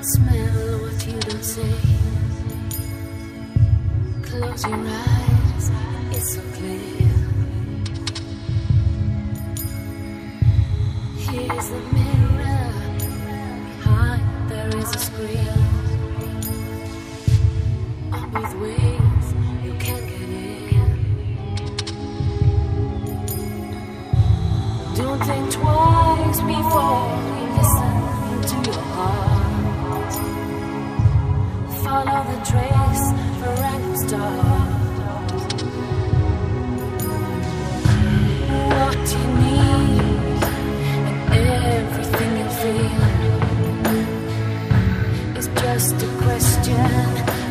Smell what you don't say. Close your eyes, it's so clear. Here's the mirror, behind there is a screen. On both ways, you can't get in. Don't think twice before you listen to your heart. Follow the trace for random stars. What you need and everything you feel is just a question